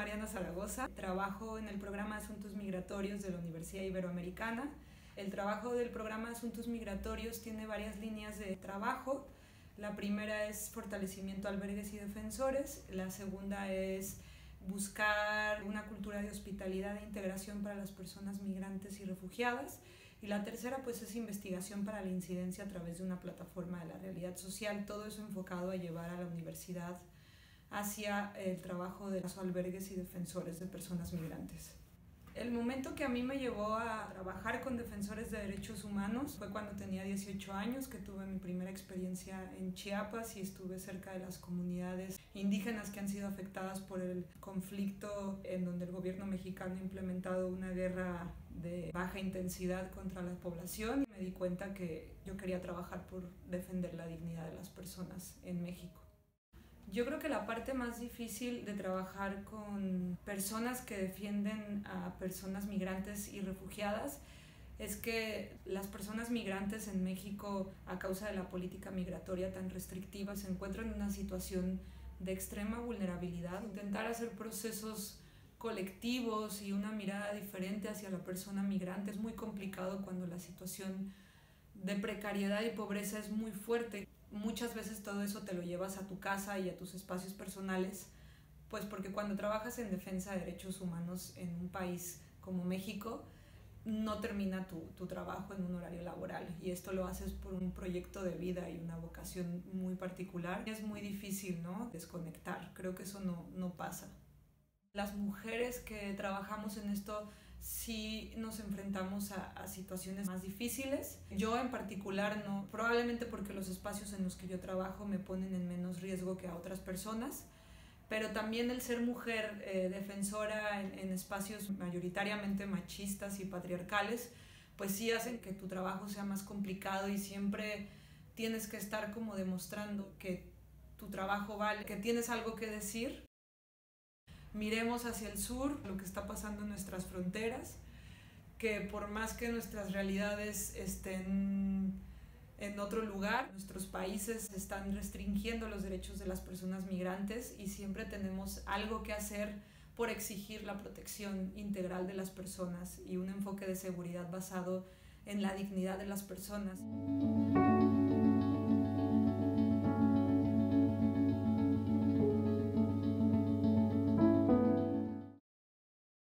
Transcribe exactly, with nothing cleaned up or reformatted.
Mariana Zaragoza, trabajo en el programa de Asuntos Migratorios de la Universidad Iberoamericana. El trabajo del programa de Asuntos Migratorios tiene varias líneas de trabajo. La primera es fortalecimiento de albergues y defensores, la segunda es buscar una cultura de hospitalidad e integración para las personas migrantes y refugiadas, y la tercera pues es investigación para la incidencia a través de una plataforma de la realidad social, todo eso enfocado a llevar a la universidad hacia el trabajo de los albergues y defensores de personas migrantes. El momento que a mí me llevó a trabajar con defensores de derechos humanos fue cuando tenía dieciocho años, que tuve mi primera experiencia en Chiapas y estuve cerca de las comunidades indígenas que han sido afectadas por el conflicto, en donde el gobierno mexicano ha implementado una guerra de baja intensidad contra la población. Me di cuenta que yo quería trabajar por defender la dignidad de las personas en México. Yo creo que la parte más difícil de trabajar con personas que defienden a personas migrantes y refugiadas es que las personas migrantes en México, a causa de la política migratoria tan restrictiva, se encuentran en una situación de extrema vulnerabilidad. Intentar hacer procesos colectivos y una mirada diferente hacia la persona migrante es muy complicado cuando la situación de precariedad y pobreza es muy fuerte. Muchas veces todo eso te lo llevas a tu casa y a tus espacios personales, pues porque cuando trabajas en defensa de derechos humanos en un país como México, no termina tu, tu trabajo en un horario laboral, y esto lo haces por un proyecto de vida y una vocación muy particular. Es muy difícil, ¿no?, desconectar. Creo que eso no, no pasa. Las mujeres que trabajamos en esto sí nos enfrentamos a, a situaciones más difíciles. Yo en particular no, probablemente porque los espacios en los que yo trabajo me ponen en menos riesgo que a otras personas, pero también el ser mujer eh, defensora en, en espacios mayoritariamente machistas y patriarcales, pues sí hacen que tu trabajo sea más complicado y siempre tienes que estar como demostrando que tu trabajo vale, que tienes algo que decir. Miremos hacia el sur, lo que está pasando en nuestras fronteras, que por más que nuestras realidades estén en otro lugar, nuestros países están restringiendo los derechos de las personas migrantes y siempre tenemos algo que hacer por exigir la protección integral de las personas y un enfoque de seguridad basado en la dignidad de las personas.